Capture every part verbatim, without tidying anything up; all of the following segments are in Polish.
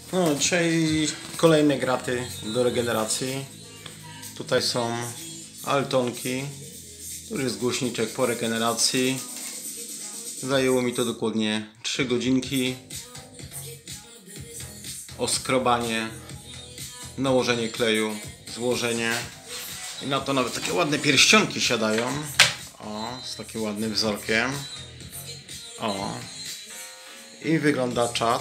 No, dzisiaj kolejne graty do regeneracji. Tutaj są Altonki. Tu jest głośniczek po regeneracji. Zajęło mi to dokładnie trzy godzinki. Oskrobanie, nałożenie kleju, złożenie. I na to nawet takie ładne pierścionki siadają. O, z takim ładnym wzorkiem. O. I wygląda czat.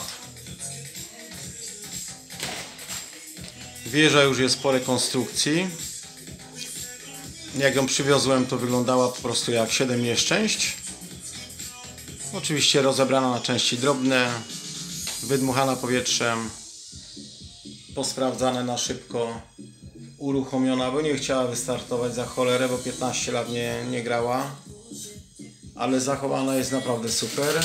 Wieża już jest po rekonstrukcji. Jak ją przywiozłem, to wyglądała po prostu jak siedem nieszczęść. Oczywiście rozebrana na części drobne, wydmuchana powietrzem, posprawdzane na szybko, uruchomiona, bo nie chciała wystartować za cholerę, bo piętnaście lat nie, nie grała. Ale zachowana jest naprawdę super.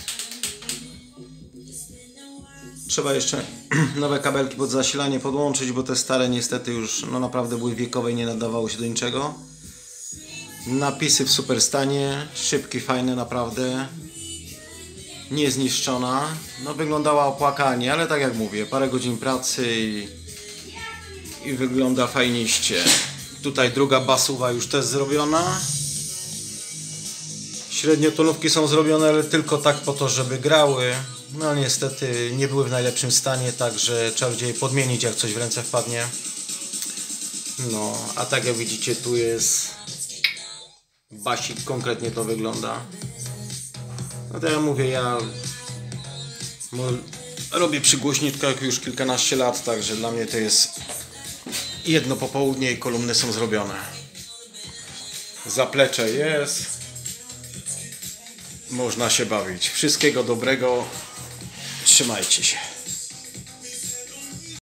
Trzeba jeszcze nowe kabelki pod zasilanie podłączyć, bo te stare niestety już no naprawdę były wiekowe i nie nadawały się do niczego. Napisy w super stanie, szybki, fajny naprawdę. Niezniszczona. No wyglądała opłakanie, ale tak jak mówię, parę godzin pracy i, i wygląda fajniście. Tutaj druga basuwa już też zrobiona. Średniotonówki są zrobione, ale tylko tak po to, żeby grały. No niestety nie były w najlepszym stanie, także trzeba będzie je podmienić, jak coś w ręce wpadnie. No, a tak jak widzicie, tu jest basik, konkretnie to wygląda. No to ja mówię, ja robię przy głośniczkach już kilkanaście lat, także dla mnie to jest jedno popołudnie i kolumny są zrobione. Zaplecze jest. Można się bawić. Wszystkiego dobrego. Trzymajcie się.